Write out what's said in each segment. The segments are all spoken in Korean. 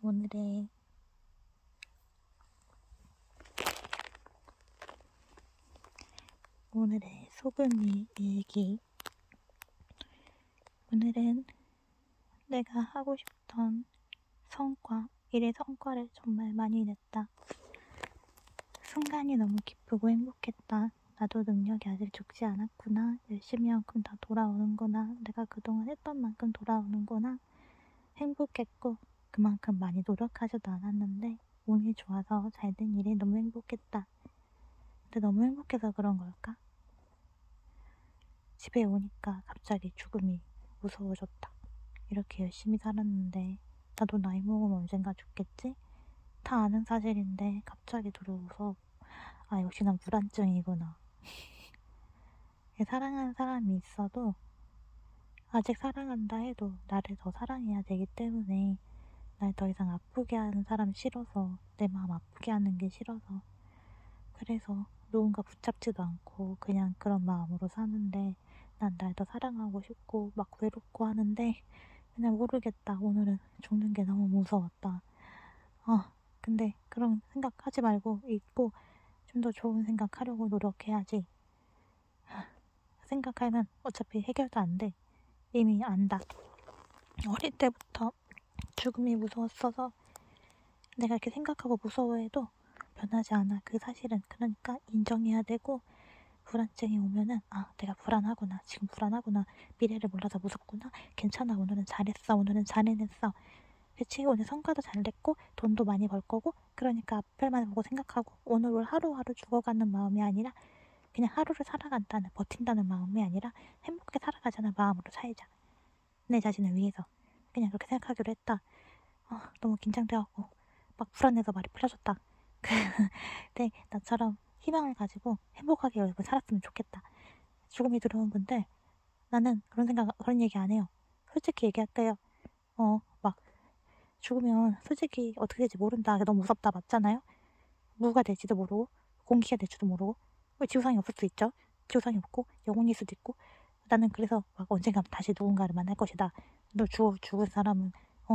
오늘의 소금이 일기. 오늘은 내가 하고 싶던 일의 성과를 정말 많이 냈다. 순간이 너무 기쁘고 행복했다. 나도 능력이 아직 죽지 않았구나. 열심히 한 만큼 다 돌아오는구나. 내가 그동안 했던 만큼 돌아오는구나. 행복했고 그만큼 많이 노력하지도 않았는데 운이 좋아서 잘된 일이 너무 행복했다. 근데 너무 행복해서 그런 걸까? 집에 오니까 갑자기 죽음이 무서워졌다. 이렇게 열심히 살았는데 나도 나이 먹으면 언젠가 죽겠지? 다 아는 사실인데 갑자기 들어오서 역시 난 불안증이구나. 사랑하는 사람이 있어도 아직 사랑한다 해도 나를 더 사랑해야 되기 때문에 날 더 이상 아프게 하는 사람 싫어서, 내 마음 아프게 하는 게 싫어서, 그래서 누군가 붙잡지도 않고 그냥 그런 마음으로 사는데, 난 날 더 사랑하고 싶고 막 외롭고 하는데 그냥 모르겠다. 오늘은 죽는 게 너무 무서웠다. 근데 그런 생각하지 말고 있고 좀 더 좋은 생각하려고 노력해야지. 생각하면 어차피 해결도 안 돼. 이미 안다. 어릴 때부터 죽음이 무서웠어서 내가 이렇게 생각하고 무서워해도 변하지 않아. 그 사실은. 그러니까 인정해야 되고, 불안증이 오면은 내가 불안하구나. 지금 불안하구나. 미래를 몰라서 무섭구나. 괜찮아. 오늘은 잘했어. 오늘은 잘 해냈어. 그치? 오늘 성과도 잘 냈고 돈도 많이 벌 거고, 그러니까 앞을만 보고 생각하고 오늘을 하루하루 죽어가는 마음이 아니라 그냥 하루를 살아간다는, 버틴다는 마음이 아니라 행복하게 살아가자는 마음으로 살자. 내 자신을 위해서. 그냥 그렇게 생각하기로 했다. 너무 긴장돼갖고 막 불안해서 말이 풀려졌다. 근데 나처럼 희망을 가지고 행복하게 여러분 살았으면 좋겠다. 죽음이 들어온 분들, 나는 그런 얘기 안 해요. 솔직히 얘기할게요. 막 죽으면 솔직히 어떻게 될지 모른다. 너무 무섭다. 맞잖아요? 무가 될지도 모르고 공기가 될지도 모르고 지구상이 없을 수 있죠. 지구상이 없고 영혼일 수도 있고. 나는 그래서 막 언젠가 다시 누군가를 만날 것이다. 너 죽은 사람은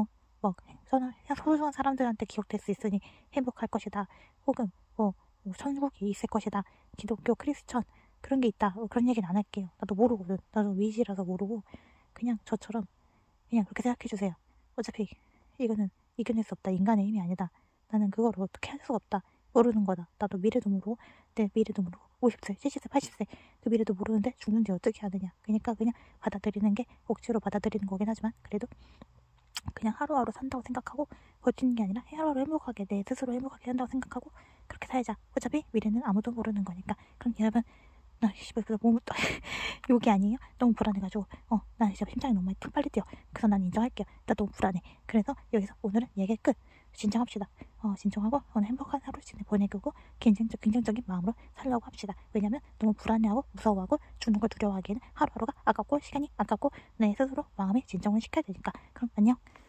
소중한 사람들한테 기억될 수 있으니 행복할 것이다. 혹은 천국이 있을 것이다. 기독교, 크리스천 그런 게 있다. 그런 얘기는 안 할게요. 나도 모르거든. 나도 미지라서 모르고 그냥 저처럼 그냥 그렇게 생각해주세요. 어차피 이거는 이겨낼 수 없다. 인간의 힘이 아니다. 나는 그거를 어떻게 할 수가 없다. 모르는 거다. 나도 미래도 모르고 내 미래도 모르고 50세, 70세, 80세 그 미래도 모르는데 죽는지 어떻게 하느냐. 그러니까 그냥 받아들이는 게 억지로 받아들이는 거긴 하지만 그래도 그냥 하루하루 산다고 생각하고 버티는 게 아니라 하루하루 행복하게 내 스스로 행복하게 산다고 생각하고 그렇게 살자. 어차피 미래는 아무도 모르는 거니까. 그럼 여러분, 나 몸을 욕이 아니에요? 너무 불안해가지고 나 진짜 심장이 너무 빨리 뛰어. 그래서 난 인정할게요. 나 너무 불안해. 그래서 여기서 오늘은 얘기 끝. 진정합시다. 진정하고 오늘 행복한 하루 보내고 긍정적인 마음으로 살려고 합시다. 왜냐면 너무 불안해하고 무서워하고 죽는 걸 두려워하기에는 하루하루가 아깝고 시간이 아깝고 내 스스로 마음의 진정을 시켜야 되니까. 그럼 안녕.